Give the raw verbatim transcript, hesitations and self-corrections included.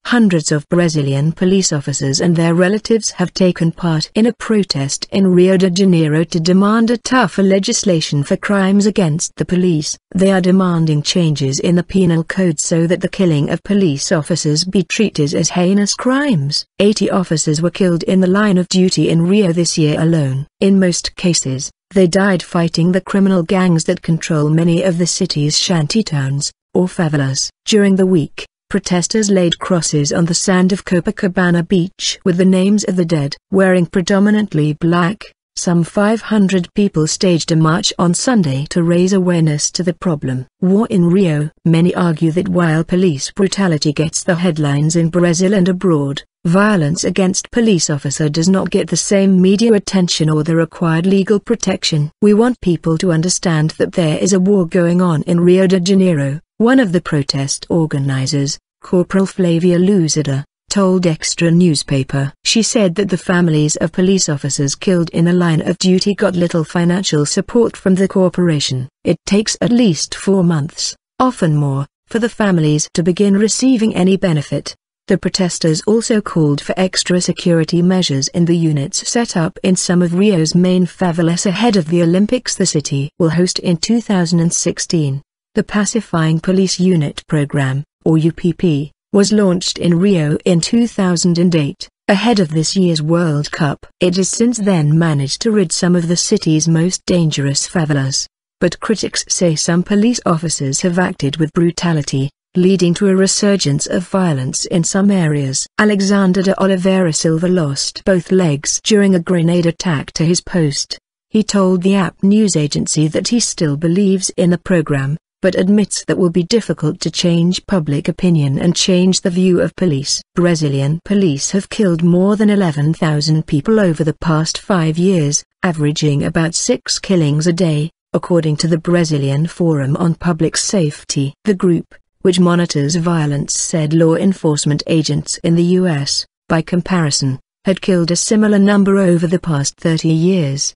Hundreds of Brazilian police officers and their relatives have taken part in a protest in Rio de Janeiro to demand a tougher legislation for crimes against the police. They are demanding changes in the penal code so that the killing of police officers be treated as heinous crimes. eighty officers were killed in the line of duty in Rio this year alone. In most cases, they died fighting the criminal gangs that control many of the city's shantytowns, or favelas. During the week, protesters laid crosses on the sand of Copacabana beach with the names of the dead. Wearing predominantly black, some five hundred people staged a march on Sunday to raise awareness to the problem. War in Rio. Many argue that while police brutality gets the headlines in Brazil and abroad, violence against police officer does not get the same media attention or the required legal protection. We want people to understand that there is a war going on in Rio de Janeiro. One of the protest organizers, Corporal Flavia Luzida, told Extra newspaper. She said that the families of police officers killed in the line of duty got little financial support from the corporation. It takes at least four months, often more, for the families to begin receiving any benefit. The protesters also called for extra security measures in the units set up in some of Rio's main favelas ahead of the Olympics the city will host in two thousand sixteen. The Pacifying Police Unit Program, or U P P, was launched in Rio in two thousand eight, ahead of this year's World Cup. It has since then managed to rid some of the city's most dangerous favelas. But critics say some police officers have acted with brutality, leading to a resurgence of violence in some areas. Alexander de Oliveira Silva lost both legs during a grenade attack to his post. He told the app news agency that he still believes in the program, but admits that will be difficult to change public opinion and change the view of police. Brazilian police have killed more than eleven thousand people over the past five years, averaging about six killings a day, according to the Brazilian Forum on Public Safety. The group, which monitors violence, said law enforcement agents in the U S, by comparison, had killed a similar number over the past thirty years.